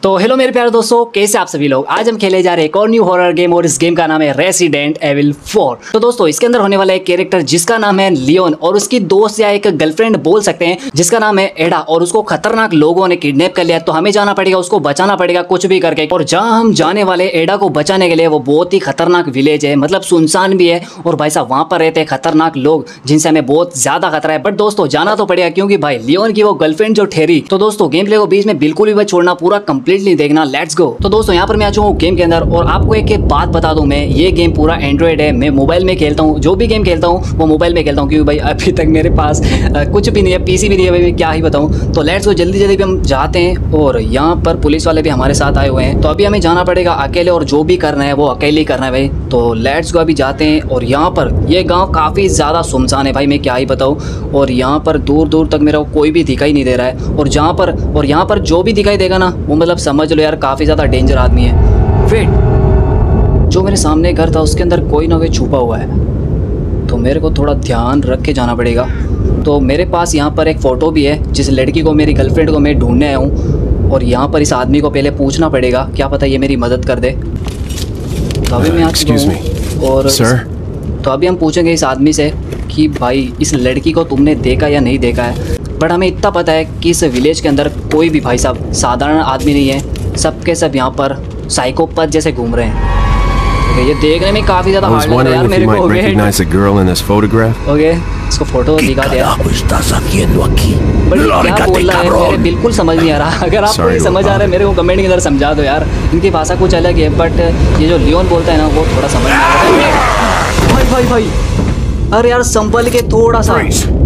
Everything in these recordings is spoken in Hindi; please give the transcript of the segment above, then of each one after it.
तो हेलो मेरे प्यारे दोस्तों, कैसे आप सभी लोग। आज हम खेले जा रहे हैं एक और न्यू हॉरर गेम और इस गेम का नाम है रेसिडेंट एविल 4। तो दोस्तों इसके अंदर होने वाला एक कैरेक्टर जिसका नाम है लियोन और उसकी दोस्त या एक गर्लफ्रेंड बोल सकते हैं जिसका नाम है एडा, और उसको खतरनाक लोगों ने किडनैप कर लिया। तो हमें जाना पड़ेगा, उसको बचाना पड़ेगा कुछ भी करके। और जहाँ हम जाने वाले एडा को बचाने के लिए वो बहुत ही खतरनाक विलेज है, मतलब सुनसान भी है और भाई साहब वहाँ पर रहते हैं खतरनाक लोग जिनसे हमें बहुत ज्यादा खतरा है। बट दोस्तों जाना तो पड़ेगा क्योंकि भाई लियोन की वो गर्लफ्रेंड जो ठहरी। तो दोस्तों गेम प्ले को बीच में बिल्कुल भी छोड़ना, पूरा कंप्लीटली देखना। Let's go. तो दोस्तों यहाँ पर मैं आ चुका हूँ गेम के अंदर और आपको एक बात बता दूं, मैं ये गेम पूरा एंड्रॉइड है। मैं मोबाइल में खेलता हूँ, जो भी गेम खेलता हूँ वो मोबाइल में खेलता हूँ क्योंकि भाई अभी तक मेरे पास कुछ भी नहीं है, पीसी भी नहीं है भाई, मैं क्या ही बताऊँ। तो लेट्स गो, जल्दी जल्दी भी हम जाते हैं। और यहाँ पर पुलिस वाले भी हमारे साथ आए हुए हैं, तो अभी हमें जाना पड़ेगा अकेले और जो भी करना है वो अकेले ही करना है भाई। तो लेट्स गो, अभी जाते हैं। और यहाँ पर ये गाँव काफ़ी ज़्यादा सुनसान है भाई, मैं क्या ही बताऊँ। और यहाँ पर दूर दूर तक मेरा कोई भी दिखाई नहीं दे रहा है। और यहाँ पर जो भी दिखाई देगा ना वो मतलब समझ लो यार काफ़ी ज़्यादा डेंजर आदमी है। वेट, जो मेरे सामने घर था उसके अंदर कोई ना कोई छुपा हुआ है, तो मेरे को थोड़ा ध्यान रख के जाना पड़ेगा। तो मेरे पास यहाँ पर एक फ़ोटो भी है जिस लड़की को, मेरी गर्लफ्रेंड को मैं ढूंढने आया हूँ। और यहाँ पर इस आदमी को पहले पूछना पड़ेगा, क्या पता ये मेरी मदद कर दे। तो अभी मैं और तो अभी हम पूछेंगे इस आदमी से कि भाई इस लड़की को तुमने देखा या नहीं देखा है। बट हमें इतना पता है कि इस विलेज के अंदर कोई भी भाई साहब साधारण आदमी नहीं है, सबके सब यहाँ पर साइकोपैथ जैसे घूम रहे हैं। ओके, ये देखने में काफ़ी ज़्यादा हार्ड लग रहा है यार मेरे को। ओके, इसको फोटो दिखा दिया। बट क्या बोल रहा है मेरे बिल्कुल समझ नहीं आ रहा। अगर आपको ये समझ आ रहा है मेरे को कमेंट के अंदर समझा दो यार, इनकी भाषा कुछ अलग है। बट ये जो लियोन बोलता है ना वो थोड़ा समझ नहीं आ रहा है। भाई भाई, अरे यार संभल के थोड़ा सा।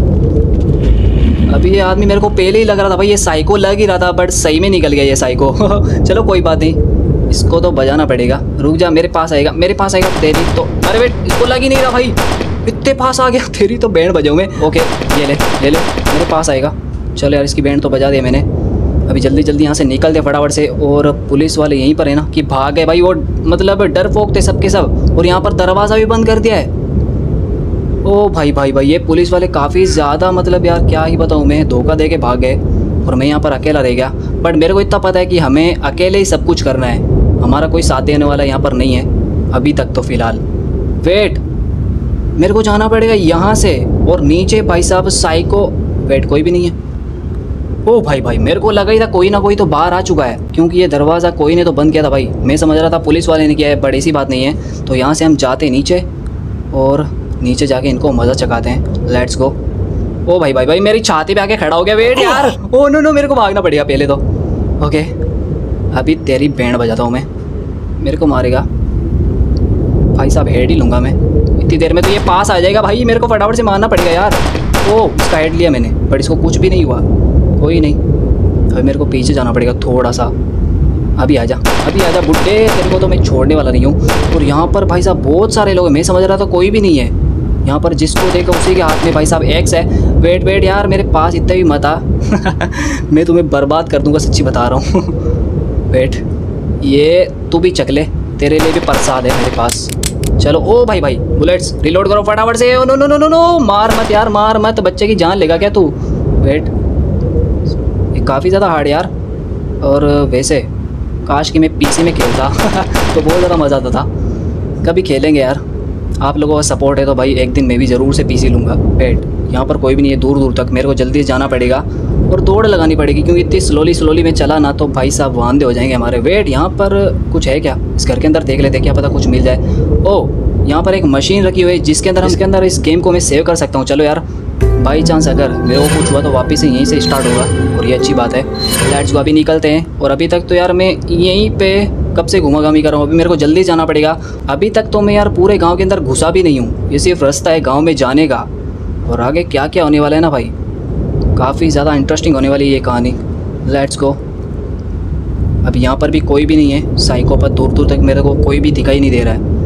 अभी ये आदमी मेरे को पहले ही लग रहा था भाई ये साइको लग ही रहा था, बट सही में निकल गया ये साइको। चलो कोई बात नहीं, इसको तो बजाना पड़ेगा। रुक जा, मेरे पास आएगा तेरी तो। अरे वेट, इसको लग ही नहीं रहा भाई, इतने पास आ गया। तेरी तो बैंड बजाऊँ मैं। ओके, ये ले मेरे पास आएगा। चलो यार इसकी बैंड तो बजा दिया मैंने। अभी जल्दी जल्दी यहाँ से निकल दे फटाफट से। और पुलिस वाले यहीं पर है ना कि भाग गए भाई, वो मतलब डर फोक थे सबके सब। और यहाँ पर दरवाज़ा भी बंद कर दिया है। ओ भाई भाई भाई, ये पुलिस वाले काफ़ी ज़्यादा, मतलब यार क्या ही बताऊँ मैं, धोखा दे के भाग गए और मैं यहाँ पर अकेला रह गया। बट मेरे को इतना पता है कि हमें अकेले ही सब कुछ करना है, हमारा कोई साथ देने वाला यहाँ पर नहीं है अभी तक तो फ़िलहाल। वेट, मेरे को जाना पड़ेगा यहाँ से। और नीचे भाई साहब साइको, वेट कोई भी नहीं है। ओ भाई भाई, मेरे को लगा ही था कोई ना कोई तो बाहर आ चुका है क्योंकि ये दरवाज़ा कोई ने तो बंद किया था भाई। मैं समझ रहा था पुलिस वाले ने किया है, बड़ी सी बात नहीं है। तो यहाँ से हम जाते नीचे और नीचे जाके इनको मज़ा चखाते हैं। Let's go. ओ भाई भाई भाई, मेरी छाती पे आके खड़ा हो गया। वेट यार, ओ नो, मेरे को भागना पड़ेगा पहले तो। ओके, अभी तेरी बैंड बजाता हूँ मैं। मेरे को मारेगा भाई साहब, हेड ही लूँगा मैं इतनी देर में। तो ये पास आ जाएगा भाई, मेरे को फटाफट से मारना पड़ेगा यार। ओ, इसका हेड लिया मैंने बट इसको कुछ भी नहीं हुआ। कोई नहीं, अभी मेरे को पीछे जाना पड़ेगा थोड़ा सा। अभी आजा बुड्ढे, तेरे को तो मैं छोड़ने वाला नहीं हूँ। और यहाँ पर भाई साहब बहुत सारे लोग हैं, मैं समझ रहा था कोई भी नहीं है यहाँ पर। जिसको देखा उसी के हाथ में भाई साहब एक्स है। वेट यार, मेरे पास इतना भी मत आ। मैं तुम्हें बर्बाद कर दूंगा, सच्ची बता रहा हूँ। वेट, ये तू भी चक ले, तेरे लिए भी प्रसाद है मेरे पास। चलो, ओ भाई भाई, बुलेट्स रिलोड करो फटाफट से। नो, मार मत यार, मार मत, बच्चे की जान लेगा क्या तू। वेट, ये काफ़ी ज़्यादा हार्ड यार। और वैसे काश कि मैं पीसी में खेलता तो बहुत ज़्यादा मज़ा आता था। कभी खेलेंगे यार, आप लोगों का सपोर्ट है तो भाई एक दिन मैं भी ज़रूर से पीसी लूँगा। वेट, यहाँ पर कोई भी नहीं है दूर दूर तक, मेरे को जल्दी से जाना पड़ेगा और दौड़ लगानी पड़ेगी क्योंकि इतनी स्लोली में चला ना तो भाई साहब वांदे हो जाएंगे हमारे। वेट, यहाँ पर कुछ है क्या? इस घर के अंदर देख लेते, क्या पता कुछ मिल जाए। ओ, यहाँ पर एक मशीन रखी हुई है जिसके अंदर इस गेम को मैं सेव कर सकता हूँ। चलो यार, बाई चांस अगर मेरे को कुछ हुआ तो वापस से यहीं से स्टार्ट होगा और ये अच्छी बात है। लेट्स गो, अभी निकलते हैं। और अभी तक तो यार मैं यहीं पे कब से घुमाघामी कर रहा हूँ, अभी मेरे को जल्दी जाना पड़ेगा। अभी तक तो मैं यार पूरे गांव के अंदर घुसा भी नहीं हूँ, ये सिर्फ रास्ता है गांव में जाने का। और आगे क्या क्या होने वाला है ना भाई, काफ़ी ज़्यादा इंटरेस्टिंग होने वाली है ये कहानी। Let's go. अभी यहाँ पर भी कोई भी नहीं है, साइकोपैथ दूर दूर तक मेरे को कोई भी दिखाई नहीं दे रहा है।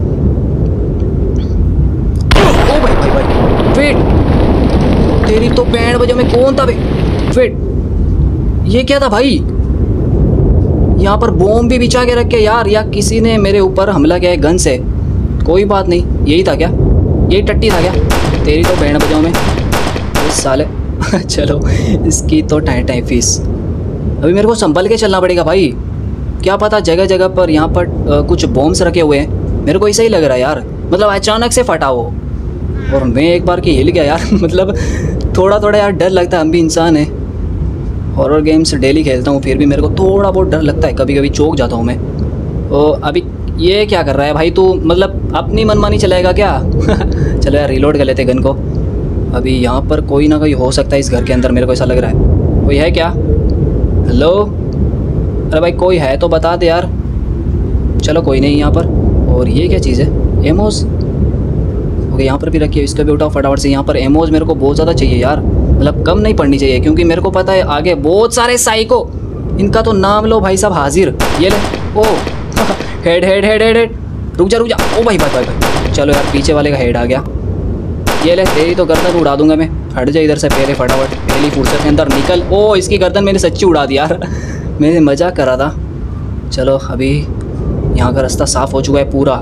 ओ भाई, वेट, तेरी तो बैंड बजा में कौन था? वेट, ये क्या था भाई? यहाँ पर बॉम्ब भी बिछा के रखे यार, या किसी ने मेरे ऊपर हमला किया है गन से। कोई बात नहीं, यही था क्या? यही टट्टी था क्या? तेरी तो बैंड बजाओ में इस साले। चलो, इसकी तो टाइम फीस। अभी मेरे को संभल के चलना पड़ेगा भाई। क्या पता जगह जगह पर यहाँ पर कुछ बॉम्ब्स रखे हुए हैं। मेरे को ऐसा ही लग रहा है यार, मतलब अचानक से फटा वो और मैं एक बार की हिल गया यार। मतलब थोड़ा थोड़ा यार डर लगता है, हम भी इंसान हैं। हॉरर गेम्स डेली खेलता हूँ फिर भी मेरे को थोड़ा बहुत डर लगता है, कभी कभी चौंक जाता हूँ मैं। तो अभी ये क्या कर रहा है भाई तू, मतलब अपनी मनमानी चलाएगा क्या? चलो यार रिलोड कर लेते गन को। अभी यहाँ पर कोई ना कोई हो सकता है इस घर के अंदर, मेरे को ऐसा लग रहा है। कोई है क्या? हेलो, अरे भाई कोई है तो बता दे यार। चलो कोई नहीं यहाँ पर। और ये क्या चीज़ है? एमोज। ओके यहाँ पर भी रखिए, इसका भी उठाओ फटाफट से। यहाँ पर एमोज मेरे को बहुत ज़्यादा चाहिए यार, मतलब कम नहीं पड़नी चाहिए, क्योंकि मेरे को पता है आगे बहुत सारे साइको, इनका तो नाम लो भाई साहब हाजिर। ये ले, ओ head head head head head. रुक जा, ओ भाई भाई भाई भाई, चलो यार पीछे वाले का हेड आ गया। ये ले, तेरी तो गर्दन उड़ा दूंगा मैं। हट जा इधर से पहले फटाफट, पहली फुर्सत के अंदर निकल। ओ इसकी गर्दन मैंने सच्ची उड़ा दी यार। मैंने मजाक करा था। चलो अभी यहाँ का रास्ता साफ़ हो चुका है पूरा।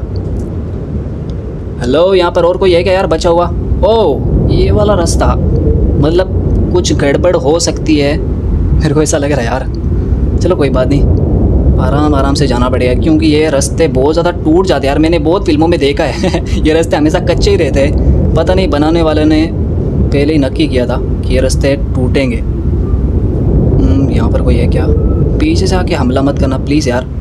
हेलो, यहाँ पर और कोई है क्या यार बचा हुआ? ओ ये वाला रास्ता, मतलब कुछ गड़बड़ हो सकती है, मेरे को ऐसा लग रहा है यार। चलो कोई बात नहीं, आराम आराम से जाना पड़ेगा, क्योंकि ये रास्ते बहुत ज़्यादा टूट जाते हैं यार। मैंने बहुत फिल्मों में देखा है ये रास्ते हमेशा कच्चे ही रहते हैं। पता नहीं बनाने वाले ने पहले ही नक्की किया था कि ये रास्ते टूटेंगे। यहाँ पर कोई है क्या? पीछे से आके हमला मत करना प्लीज़ यार।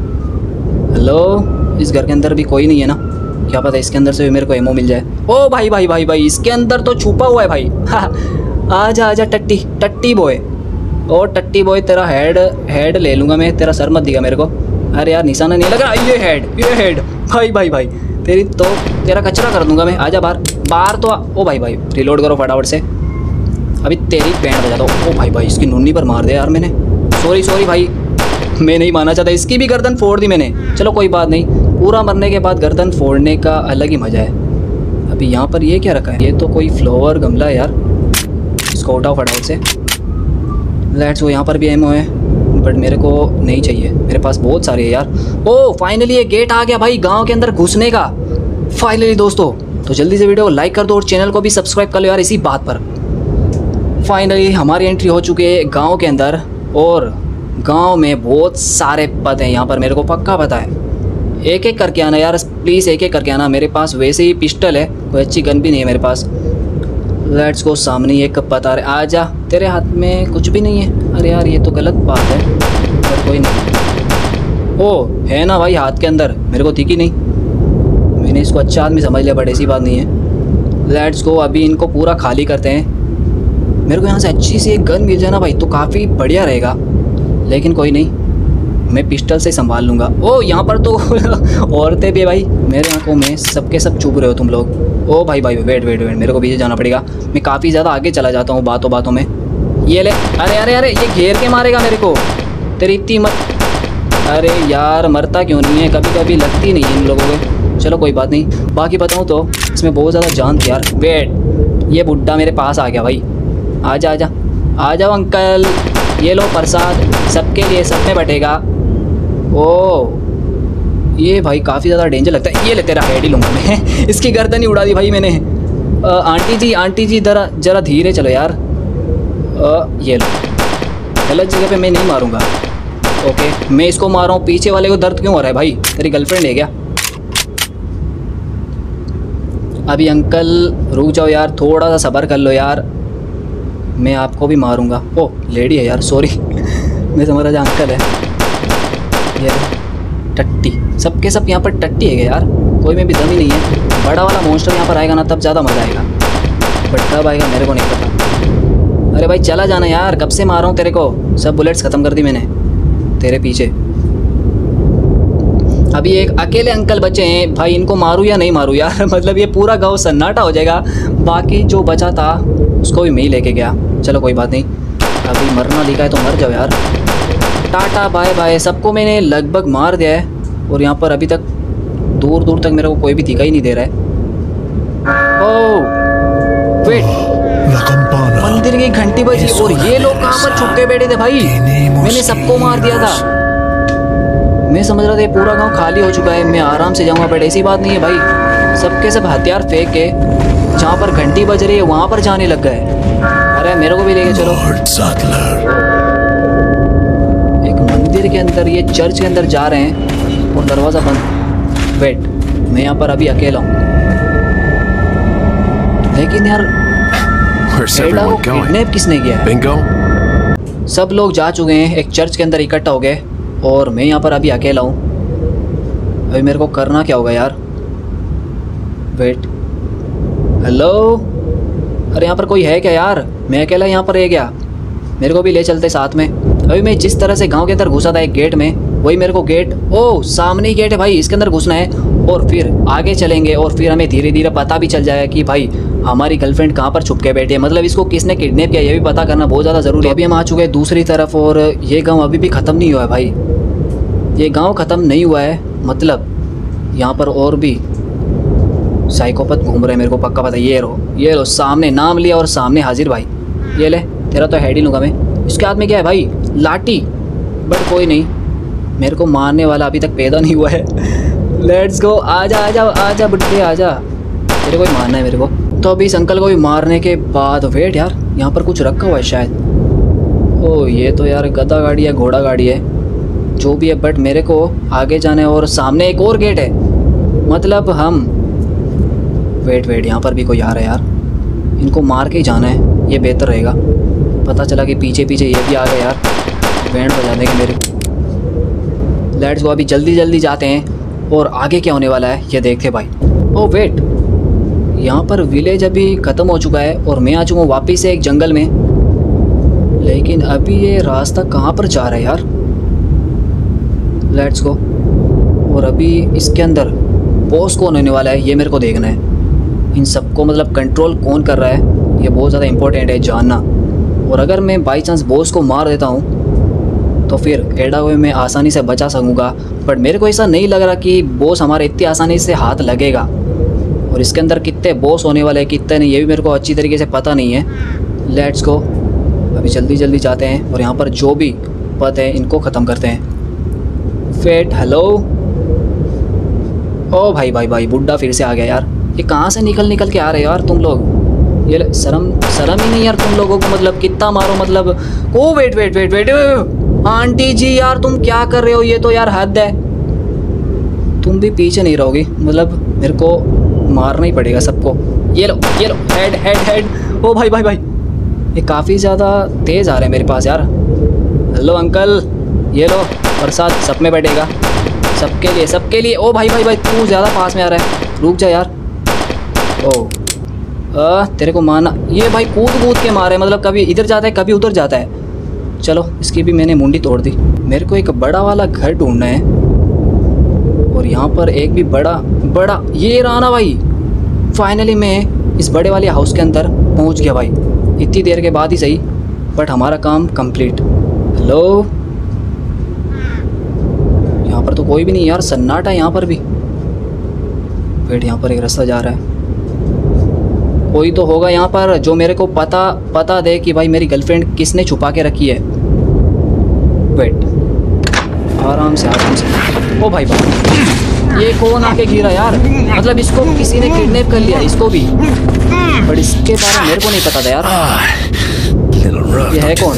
हेलो, इस घर के अंदर भी कोई नहीं है ना? क्या पता इसके अंदर से भी मेरे को एमो मिल जाए। ओ भाई भाई भाई भाई, इसके अंदर तो छुपा हुआ है भाई। आजा आजा टट्टी टट्टी बॉय। ओ टट्टी बॉय, तेरा हेड ले लूँगा मैं, तेरा सर मत दिगा मेरे को। अरे यार निशाना नहीं लग रहा। ये हेड भाई भाई भाई, तेरा कचरा कर दूंगा मैं। आजा बाहर तो ओ भाई भाई, रिलोड करो फटाफट से। अभी तेरी बैंड बजा दो। ओ भाई भाई, इसकी नुन्नी पर मार दे यार मैंने। सॉरी भाई, मैं नहीं मानना चाहता। इसकी भी गर्दन फोड़ दी मैंने। चलो कोई बात नहीं, पूरा मरने के बाद गर्दन फोड़ने का अलग ही मज़ा है। अभी यहाँ पर ये क्या रखा है? ये तो कोई फ्लावर गमला है यार, इसको उठाओ फटाफट से। लेट्स वो, यहाँ पर भी एमओ है बट मेरे को नहीं चाहिए, मेरे पास बहुत सारे है यार। ओ फाइनली ये गेट आ गया भाई गांव के अंदर घुसने का, फाइनली दोस्तों। तो जल्दी से वीडियो को लाइक कर दो और चैनल को भी सब्सक्राइब कर लो यार इसी बात पर। फाइनली हमारी एंट्री हो चुकी है गांव के अंदर, और गांव में बहुत सारे पद हैं यहाँ पर, मेरे को पक्का पता है। एक एक करके आना यार प्लीज़, एक एक करके आना। मेरे पास वैसे ही पिस्टल है, कोई अच्छी गन भी नहीं है मेरे पास। लेट्स गो, सामने एक पता रहे। आ जा, तेरे हाथ में कुछ भी नहीं है? अरे यार ये तो गलत बात है, पर कोई नहीं। ओ है ना भाई हाथ के अंदर, मेरे को दिखी नहीं। मैंने इसको अच्छा आदमी समझ लिया बट ऐसी बात नहीं है। लेट्स गो, अभी इनको पूरा खाली करते हैं। मेरे को यहाँ से अच्छी सी एक गन मिल जाए ना भाई तो काफ़ी बढ़िया रहेगा, लेकिन कोई नहीं, मैं पिस्टल से संभाल लूँगा। ओ यहाँ पर तो औरतें भी भाई, मेरे आंखों में सबके सब चुभ रहे हो तुम लोग। ओ भाई भाई वेट, मेरे को पीछे जाना पड़ेगा। मैं काफ़ी ज़्यादा आगे चला जाता हूँ बातों में। ये ले, अरे ये घेर के मारेगा मेरे को, तेरी इतनी मत। अरे यार मरता क्यों नहीं है? कभी कभी लगती नहीं है इन लोगों को। चलो कोई बात नहीं, बाकी बताऊँ तो इसमें बहुत ज़्यादा जान थी यार। वेट, ये बुड्ढा मेरे पास आ गया भाई। आजा आ जाओ अंकल, ये लो प्रसाद सबके लिए, सब में बटेगा। ओ ये भाई काफ़ी ज़्यादा डेंजर लगता है। ये ले, तेरा हेड ही लूँगा मैं। इसकी गर्दन ही उड़ा दी भाई मैंने। आंटी जी ज़रा धीरे चलो यार। ये लो, गलत जगह पे मैं नहीं मारूँगा। ओके मैं इसको मार रहा हूँ, पीछे वाले को दर्द क्यों हो रहा है भाई? तेरी गर्लफ्रेंड है क्या? अभी अंकल रुक जाओ यार, थोड़ा सा सब्र कर लो यार, मैं आपको भी मारूंगा। ओ लेडी है यार, सॉरी मैं समझ रहा था अंकल है। ये टट्टी, सबके सब यहाँ पर टट्टी है यार, कोई में भी दम ही नहीं है। बड़ा वाला मॉन्स्टर यहाँ पर आएगा ना तब ज़्यादा मज़ा आएगा, बट कब आएगा मेरे को नहीं पता। अरे भाई चला जाना यार, कब से मार रहा हूँ तेरे को, सब बुलेट्स ख़त्म कर दी मैंने तेरे पीछे। अभी एक अकेले अंकल बचे हैं भाई, इनको मारूँ या नहीं मारूँ यार? मतलब ये पूरा गांव सन्नाटा हो जाएगा। बाकी जो बचा था उसको भी मैं ही लेके गया। चलो कोई बात नहीं, अभी मरना दिखा है तो मर जाओ यार। टाटा बाय बाय, सबको मैंने लगभग मार दिया है, और यहाँ पर अभी तक दूर तक मेरे को कोई भी दिखा ही नहीं दे रहा है। ओह वेट, मंदिर की घंटी बजी और ये लोग कहाँ पर छुप के बैठे थे भाई? मैंने सबको मार दिया था। मैं समझ रहा था पूरा गांव खाली हो चुका है, मैं आराम से जाऊंगा, बट ऐसी बात नहीं है भाई। सबके सब हथियार फेंक के जहाँ पर घंटी बज रही है वहाँ पर जाने लग गए। अरे मेरे को भी लेके चलो। एक मंदिर के अंदर, ये चर्च के अंदर जा रहे हैं और दरवाज़ा बंद। वेट, मैं यहाँ पर अभी अकेला हूँ, लेकिन यार एडा को किडनैप किसने किया है? Bingo? सब लोग जा चुके हैं, एक चर्च के अंदर इकट्ठा हो गए और मैं यहाँ पर अभी अकेला हूँ। अभी मेरे को करना क्या होगा यार? वेट, हेलो, अरे यहाँ पर कोई है क्या यार? मैं अकेला यहाँ पर रह गया, मेरे को भी ले चलते साथ में। अभी मैं जिस तरह से गांव के अंदर घुसा था एक गेट में, वही मेरे को गेट, ओ सामने ही गेट है भाई, इसके अंदर घुसना है और फिर आगे चलेंगे और फिर हमें धीरे धीरे पता भी चल जाएगा कि भाई हमारी गर्लफ्रेंड कहाँ पर छुप के बैठी है, मतलब इसको किसने किडनैप किया ये भी पता करना बहुत ज़्यादा ज़रूरी है। अभी हम आ चुके हैं दूसरी तरफ और ये गाँव अभी भी ख़त्म नहीं हुआ है भाई, ये गाँव ख़त्म नहीं हुआ है, मतलब यहाँ पर और भी साइकोपैथ घूम रहे हैं, मेरे को पक्का पता है। ये लो सामने नाम लिया और सामने हाजिर भाई, ये ले तेरा तो हेड ही लूँगा मैं। इसके हाथ में क्या है भाई? लाठी, बट कोई नहीं, मेरे को मारने वाला अभी तक पैदा नहीं हुआ है। लेट्स गो, आजा आजा आजा बुड्ढे आजा, तेरे को ही मारना है मेरे को। तो अभी इस अंकल को भी मारने के बाद, वेट यार यहाँ पर कुछ रखा हुआ है शायद। ओ ये तो यार गधा गाड़ी है, घोड़ा गाड़ी है, जो भी है, बट मेरे को आगे जाना है और सामने एक और गेट है, मतलब हम वेट यहाँ पर भी कोई आ रहा है यार, इनको मार के ही जाना है, ये बेहतर रहेगा। पता चला कि पीछे पीछे ये भी आ गए यार, बैंड बजा देंगे मेरे। लेट्स गो, अभी जल्दी जल्दी जाते हैं और आगे क्या होने वाला है ये देखते भाई। ओ वेट, यहाँ पर विलेज अभी ख़त्म हो चुका है और मैं आ चुका हूँ वापस से एक जंगल में, लेकिन अभी ये रास्ता कहाँ पर जा रहा है यार? लेट्स गो, और अभी इसके अंदर बॉस कौन होने वाला है ये मेरे को देखना है, इन सबको मतलब कंट्रोल कौन कर रहा है ये बहुत ज़्यादा इंपॉर्टेंट है जानना। और अगर मैं बाई चांस बॉस को मार देता हूँ तो फिर एडा को मैं आसानी से बचा सकूँगा, बट मेरे को ऐसा नहीं लग रहा कि बॉस हमारे इतनी आसानी से हाथ लगेगा। और इसके अंदर कितने बॉस होने वाले हैं कितने नहीं ये भी मेरे को अच्छी तरीके से पता नहीं है। लेट्स गो, अभी जल्दी जल्दी जाते हैं और यहाँ पर जो भी पद है इनको ख़त्म करते हैं। फेट, हेलो, ओ भाई बुड्ढा फिर से आ गया यार, ये कहाँ से निकल के आ रहे हो यार तुम लोग? ये शर्म ही नहीं यार तुम लोगों को, मतलब कितना मारो मतलब। ओ वेट, आंटी जी यार तुम क्या कर रहे हो? ये तो यार हद है, तुम भी पीछे नहीं रहोगी, मतलब मेरे को मारना ही पड़ेगा सबको। ये लो हेड। ओ भाई ये काफ़ी ज़्यादा तेज़ आ रहे हैं मेरे पास यार। हेलो अंकल, ये लो प्रसाद, सब में बैठेगा, सबके लिए। ओ भाई तू ज़्यादा पास में आ रहा है, रुक जा यार। ओ तेरे को मारना, ये भाई कूद के मारे, मतलब कभी इधर जाता है कभी उधर जाता है। चलो इसकी भी मैंने मुंडी तोड़ दी। मेरे को एक बड़ा वाला घर ढूंढना है और यहाँ पर एक भी बड़ा ये रहा ना भाई। फाइनली मैं इस बड़े वाले हाउस के अंदर पहुँच गया भाई, इतनी देर के बाद ही सही, बट हमारा काम कंप्लीट। हेलो, यहाँ पर तो कोई भी नहीं यार, सन्नाटा है यहाँ पर भी। वेट, यहाँ पर एक रास्ता जा रहा है, कोई तो होगा यहाँ पर जो मेरे को पता दे कि भाई मेरी गर्लफ्रेंड किसने छुपा के रखी है। वेट, आराम से। ओ भाई ये कौन आके गिरा यार? मतलब इसको किसी ने किडनैप कर लिया इसको भी, बट इसके बारे में मेरे को नहीं पता था यार। ये है कौन?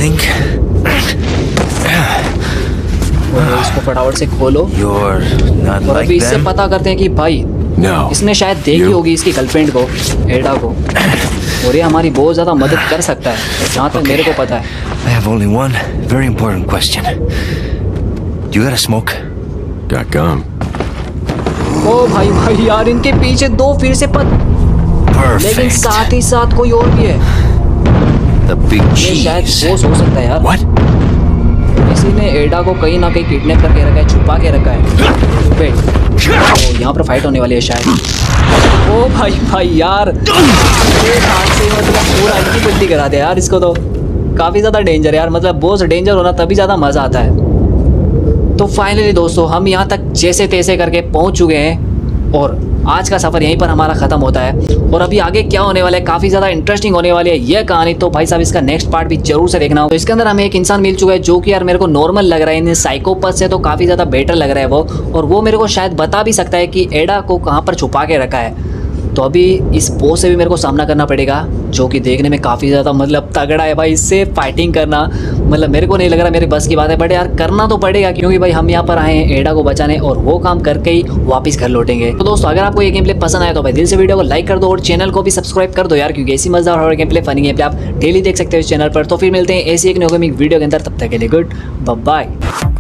इसको फटाफट से खोलो और अभी इससे पता करते हैं कि भाई इसने शायद देखी होगी इसकी गर्लफ्रेंड को, एडा को, और ये हमारी बहुत ज़्यादा मदद कर सकता है जहाँ तक मेरे को पता है। I have only one very important question. Do you got a smoke? Got gum. ओ भाई यार इनके पीछे दो फिर से लेकिन साथ ही साथ कोई और भी है। The big ये शायद cheese. बॉस हो सकता है यार। What? किसी ने एडा को कहीं ना कहीं किडनैप करके रखा है, छुपा के रखा है। वेट, तो यहाँ पर फाइट होने वाली है शायद। ओ भाई यार एक हाथ से मतलब पूरा इनकी पिल्ली करा दे यार, इसको तो काफ़ी ज़्यादा डेंजर है यार, मतलब बहुत डेंजर होना तभी ज़्यादा मज़ा आता है। तो फाइनली दोस्तों हम यहाँ तक जैसे तैसे करके पहुँच चुके हैं और आज का सफ़र यहीं पर हमारा ख़त्म होता है। और अभी आगे क्या होने वाला है, काफ़ी ज़्यादा इंटरेस्टिंग होने वाली है ये कहानी, तो भाई साहब इसका नेक्स्ट पार्ट भी जरूर से देखना हो। तो इसके अंदर हमें एक इंसान मिल चुका है जो कि यार मेरे को नॉर्मल लग रहा है, इन साइकोपैथ से तो काफ़ी ज़्यादा बेटर लग रहा है वो, और वो मेरे को शायद बता भी सकता है कि एडा को कहाँ पर छुपा के रखा है। तो अभी इस बॉस से भी मेरे को सामना करना पड़ेगा, जो कि देखने में काफ़ी ज़्यादा मतलब तगड़ा है भाई। इससे फाइटिंग करना मतलब मेरे को नहीं लग रहा मेरे बस की बात है, बट यार करना तो पड़ेगा, क्योंकि भाई हम यहाँ पर आए हैं एडा को बचाने और वो काम करके ही वापस घर लौटेंगे। तो दोस्तों अगर आपको ये गेम प्ले पसंद आया तो भाई दिल से वीडियो को लाइक कर दो और चैनल को भी सब्सक्राइब कर दो यार, क्योंकि ऐसी मजेदार horror game play, funny game play आप डेली देख सकते हो इस चैनल पर। तो फिर मिलते हैं ऐसी एक न्यू गेमिंग वीडियो के अंदर, तब तक के लिए गुड बाय।